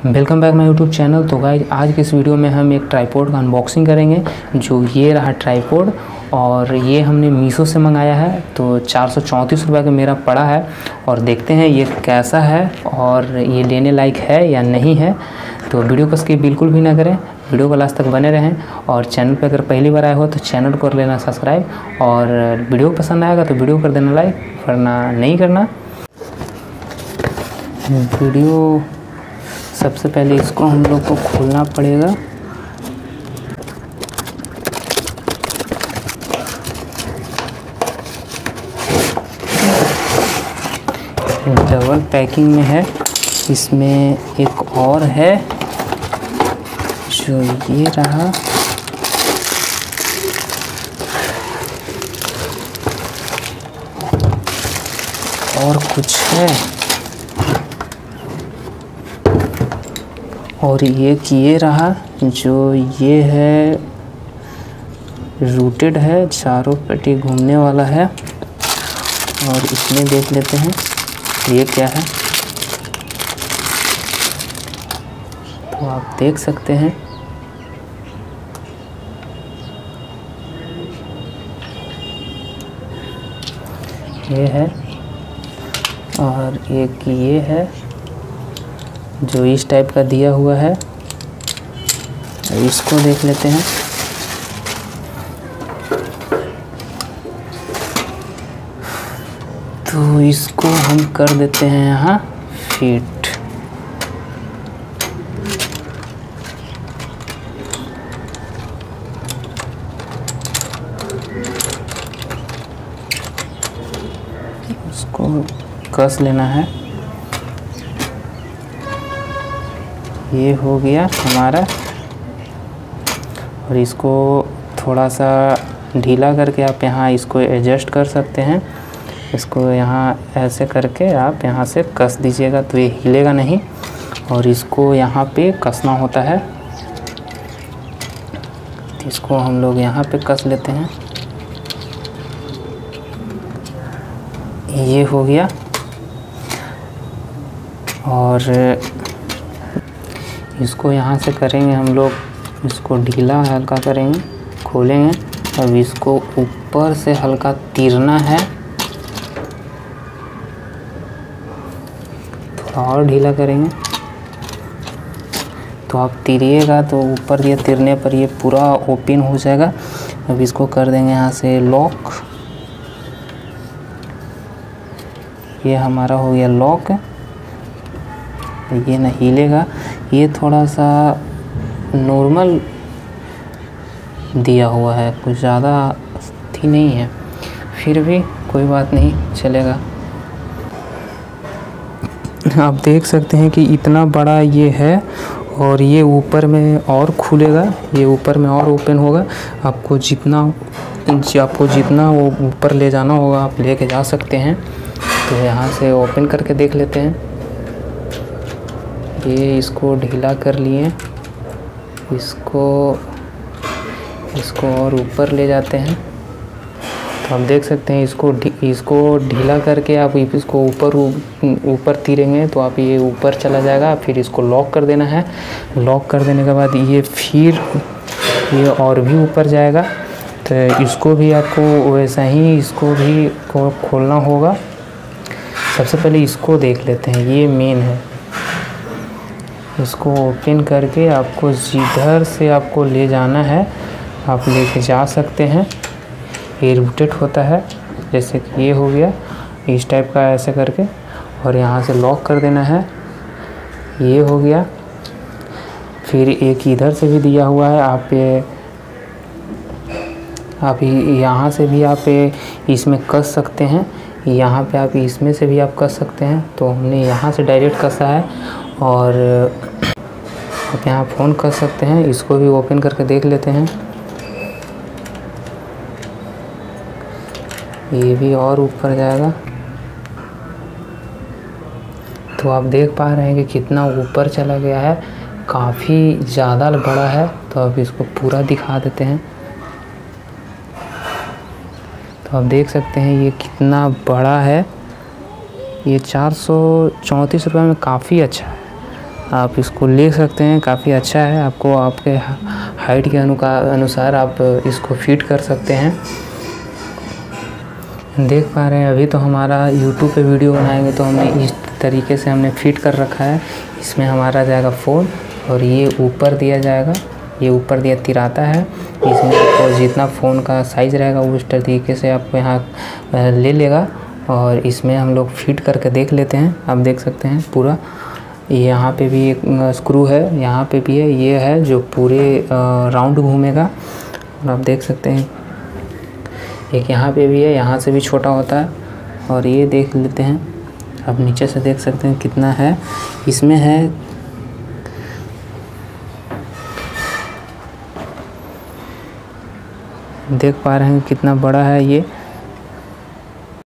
Welcome back my YouTube channel. तो guys आज के इस वीडियो में हम एक ट्राइपॉड का अनबॉक्सिंग करेंगे। जो ये रहा ट्राइपॉड और ये हमने मीशो से मंगाया है। तो 434 रुपये का मेरा पड़ा है और देखते हैं ये कैसा है और ये लेने लायक है या नहीं है। तो वीडियो को स्किप बिल्कुल भी ना करें, वीडियो को लास्ट तक बने रहें और चैनल पर अगर पहली बार आए हो तो चैनल को कर लेना सब्सक्राइब और वीडियो पसंद आएगा तो वीडियो कर देना लाइक, वरना नहीं करना। वीडियो सबसे पहले इसको हम लोग को खोलना पड़ेगा। डबल पैकिंग में है। इसमें एक और है जो ये रहा। और कुछ है और ये रहा जो ये है, रूटेड है, चारों पट्टी घूमने वाला है। और इसमें देख लेते हैं ये क्या है। तो आप देख सकते हैं ये है और एक ये है जो इस टाइप का दिया हुआ है। इसको देख लेते हैं। तो इसको हम कर देते हैं यहाँ फिट। इसको कस लेना है। ये हो गया हमारा और इसको थोड़ा सा ढीला करके आप यहाँ इसको एडजस्ट कर सकते हैं। इसको यहाँ ऐसे करके आप यहाँ से कस दीजिएगा तो ये हिलेगा नहीं और इसको यहाँ पे कसना होता है। तो इसको हम लोग यहाँ पे कस लेते हैं। ये हो गया और इसको यहाँ से करेंगे हम लोग, इसको ढीला हल्का करेंगे, खोलेंगे। अब इसको ऊपर से हल्का तीरना है, थोड़ा और ढीला करेंगे। तो आप तीरिएगा तो ऊपर ये तीरने पर ये पूरा ओपन हो जाएगा। अब इसको कर देंगे यहाँ से लॉक। ये हमारा हो गया लॉक। ये नहीं हिलेगा। ये थोड़ा सा नॉर्मल दिया हुआ है, कुछ ज़्यादा थी नहीं है, फिर भी कोई बात नहीं, चलेगा। आप देख सकते हैं कि इतना बड़ा ये है और ये ऊपर में और खुलेगा, ये ऊपर में और ओपन होगा। आपको जितना वो ऊपर ले जाना होगा आप लेके जा सकते हैं। तो यहाँ से ओपन करके देख लेते हैं। ये इसको ढीला कर लिए, इसको और ऊपर ले जाते हैं। तो आप देख सकते हैं इसको ढीला करके आप इसको ऊपर तीरेंगे तो आप ये ऊपर चला जाएगा। फिर इसको लॉक कर देना है। लॉक कर देने के बाद ये फिर ये और भी ऊपर जाएगा। तो इसको भी आपको वैसा ही इसको भी खोलना होगा। सबसे पहले इसको देख लेते हैं, ये मेन है। इसको ओपन करके आपको जिधर से आपको ले जाना है आप लेके जा सकते हैं। ये रूटेड होता है, जैसे कि ये हो गया इस टाइप का, ऐसे करके और यहाँ से लॉक कर देना है। ये हो गया। फिर एक इधर से भी दिया हुआ है, आप यहाँ से भी आप इसमें कस सकते हैं। यहाँ पे आप इसमें से भी आप कस सकते हैं। तो हमने यहाँ से डायरेक्ट कसा है और आप यहाँ फ़ोन कर सकते हैं। इसको भी ओपन करके देख लेते हैं। ये भी और ऊपर जाएगा। तो आप देख पा रहे हैं कि कितना ऊपर चला गया है, काफ़ी ज़्यादा बड़ा है। तो अब इसको पूरा दिखा देते हैं। तो आप देख सकते हैं ये कितना बड़ा है। ये 434 रुपये में काफ़ी अच्छा है। आप इसको ले सकते हैं, काफ़ी अच्छा है। आपको आपके हाइट के अनुसार आप इसको फिट कर सकते हैं। देख पा रहे हैं अभी तो हमारा यूट्यूब पे वीडियो बनाएंगे तो हमने इस तरीके से हमने फिट कर रखा है। इसमें हमारा जाएगा फ़ोन और ये ऊपर दिया जाएगा, ये ऊपर दिया तिराता है। इसमें आपको जितना फ़ोन का साइज़ रहेगा उस तरीके से आपको यहाँ ले लेगा। और इसमें हम लोग फिट करके देख लेते हैं। आप देख सकते हैं पूरा यहाँ पे भी एक स्क्रू है, यहाँ पे भी है, ये है जो पूरे राउंड घूमेगा। और आप देख सकते हैं एक यहाँ पे भी है, यहाँ से भी छोटा होता है। और ये देख लेते हैं, आप नीचे से देख सकते हैं कितना है इसमें है। देख पा रहे हैं कितना बड़ा है ये।